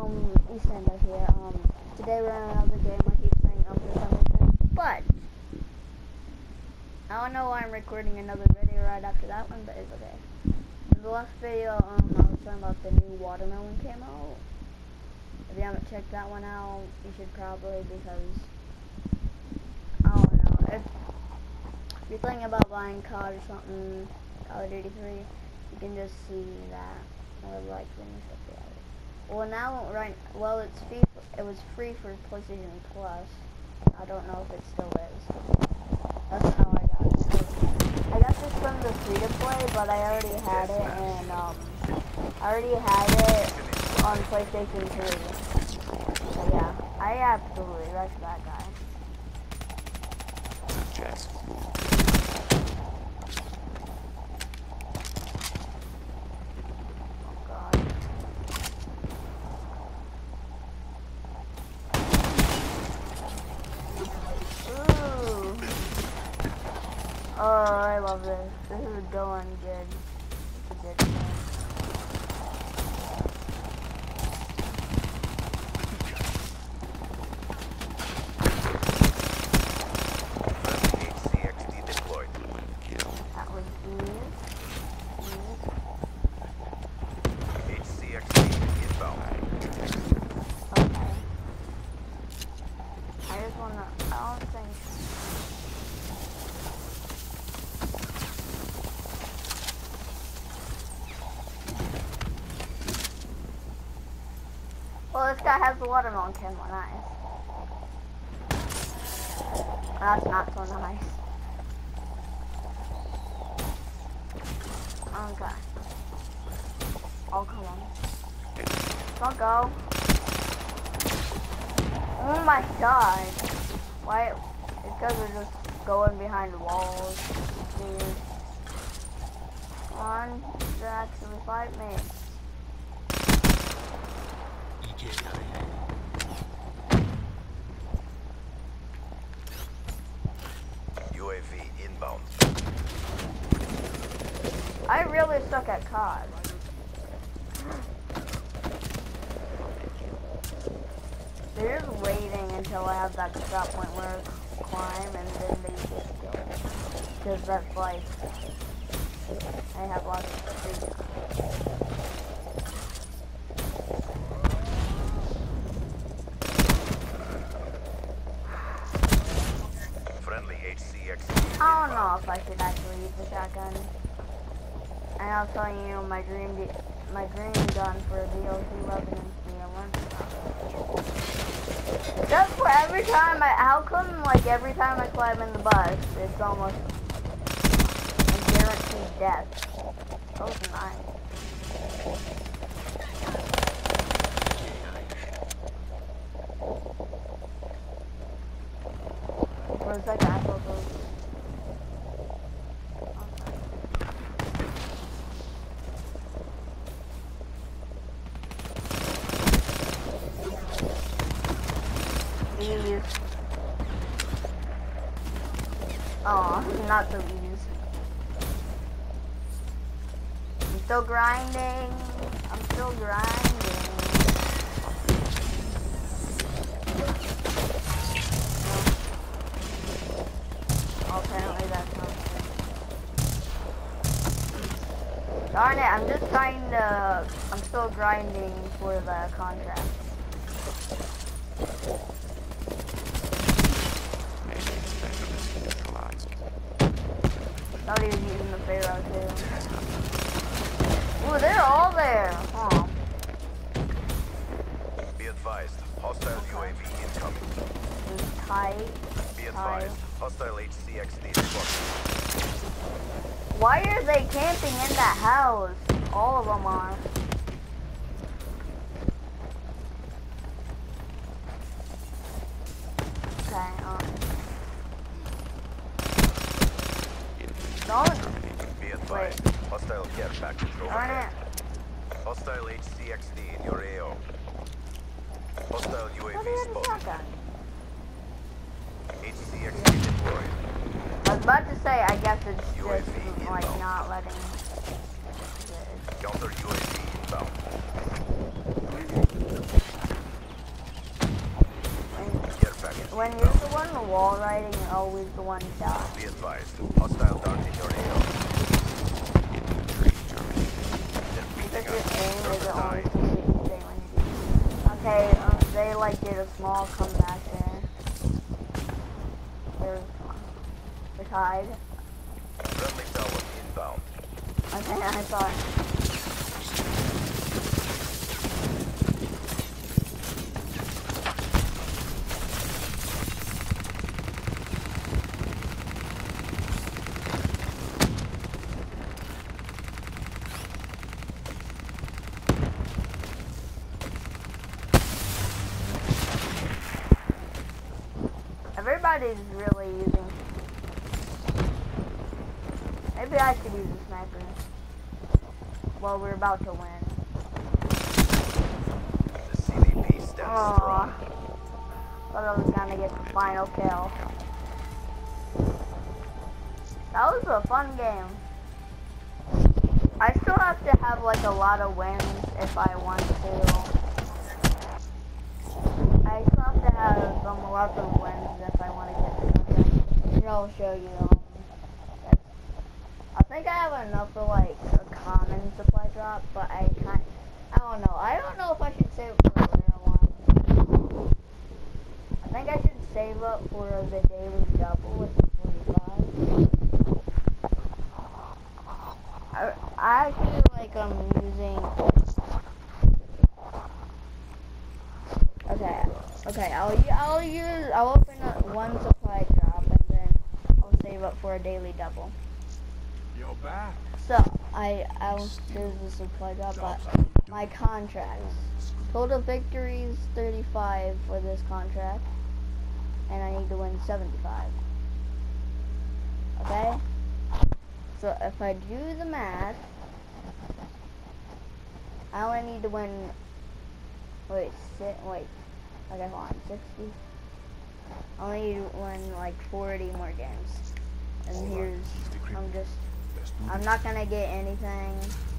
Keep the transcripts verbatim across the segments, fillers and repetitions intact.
um, EastEnders here. Um, today we're in another game. I keep saying um for some reason, but I don't know why I'm recording another video right after that one, but it's okay. In the last video, um, I was talking about the new watermelon came out. If you haven't checked that one out, you should probably, because I don't know. If, if you're thinking about buying C O D or something, Call of Duty three, you can just see that. Or like when you check it out. Well, now right, well it's free. It was free for PlayStation Plus. I don't know if it still is. That's how I got it. I got this from the free to play, but I already had it, and um, I already had it on PlayStation three. So yeah, I absolutely wrecked that guy. Yes. Oh, I love this. This is going good. It's a good game. H C X D deployed. That was easy. H C X D inbound. Okay. I just wanna, I don't think. Well, this guy has the watermelon can, well, nice. That's not so nice. Okay. Oh, come on. Don't go. Oh my god. Why? It's because we're just going behind the walls. Dude. Come on. Just actually fight me. U A V inbound. I really suck at C O D. They're just waiting until I have that stop point where I climb, and then they just kill me. Because that's like, I have lots of free time. Friendly H C X D. I don't know if I should actually use the shotgun. And I'll tell you my dream, my dream gun for D L C eleven and D L one. Just for every time I, how come like every time I climb in the bus, it's almost a guaranteed death. That was nice. For a second, I thought those. Ease. Oh, not so easy. I'm still grinding. I'm still grinding. Oh, apparently that's not good. Darn it, I'm just trying to, I'm still grinding for the contract. Thought he was using the Pharaoh too. Ooh, they're all there. Huh. Be advised. Hostile Okay. U A V incoming. It's tight. Be Tight. advised. Hostile H C X D spotted. Why are they camping in that house? All of them are. Okay, um. Don't. Be advised. Wait. Hostile care package Darn overhead. it. Hostile H C X D in your A O. Hostile U A What V is the spotted. shotgun? H C X D deployed. I was about to say, I guess it's U A just V like inbound. not letting. Counter U A V inbound. when you're the one wall riding, you're always the one shot. Be advised. Hostile dart in your A O. Because Defeating your us. aim Server isn't always died. completely stay when you do. Okay, um, they like did a small comeback there. They're, they're tied. Friendly tower inbound. Okay, I thought. Everybody's really using. Maybe I should use a sniper. Well, we're about to win. The C D P stands Aww. strong. Thought I was gonna get the final kill. That was a fun game. I still have to have like a lot of wins if I want to. I still have to have um, lots of wins if I want to get the contract. Here, I'll show you. Um, that's, I think I have enough for like a common supply drop, but I can't. I don't know. I don't know if I should save it for a rare one. I think I should save up for the daily double with the forty-five. I, I actually like I'm um, using. Okay, okay. I'll I'll use I'll open up one supply drop and then I'll save up for a daily double. You're back. So I I'll there's the supply drop, but my contracts total victories thirty-five for this contract, and I need to win seventy-five. Okay. So if I do the math, I only need to win. Wait, sit. Wait. Okay, hold on. sixty. I only need to win like forty more games. And here's. I'm just. I'm not gonna get anything.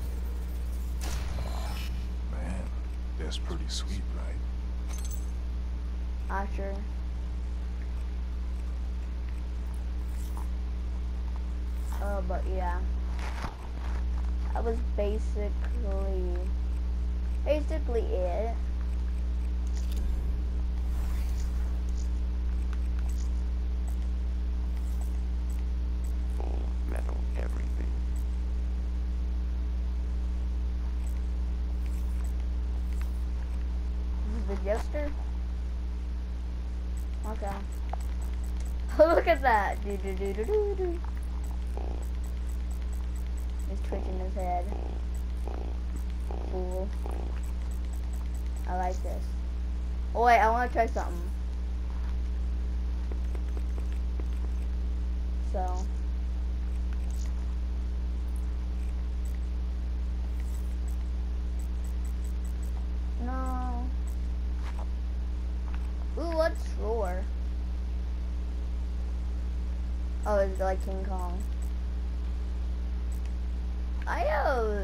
Man, that's pretty sweet, right? Not sure. Uh, but yeah. That was basically. Basically it. Full metal everything. This is the jester? Okay. Look at that. Do do do do do do. He's twitching his head. Cool. I like this. Oh wait, I want to try something. So. No. Ooh, what's roar? Oh, it's like King Kong. I have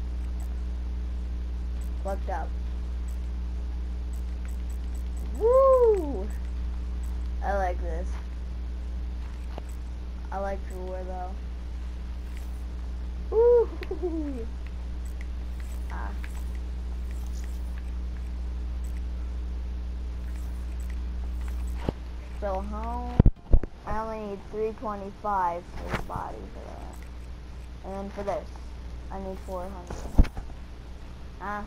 fucked up. Woo! I like this. I like roar though. Woo! Ah. So home, I only need three twenty-five for the body for that. And then for this, I need four hundred. Ah.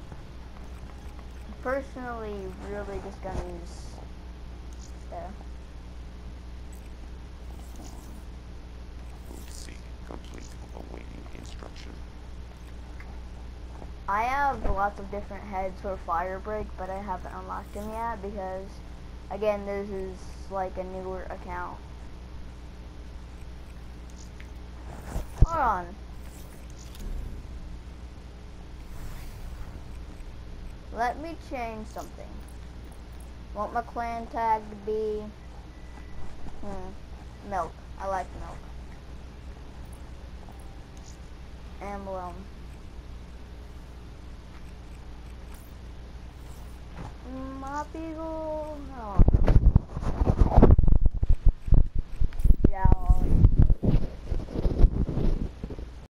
Personally, really just gonna use there. C complete, awaiting instruction. I have lots of different heads for fire break, but I haven't unlocked them yet because, again, this is like a newer account. Hold on. Let me change something. Want my clan tag to be hmm, milk. I like milk. Emblem. My beagle.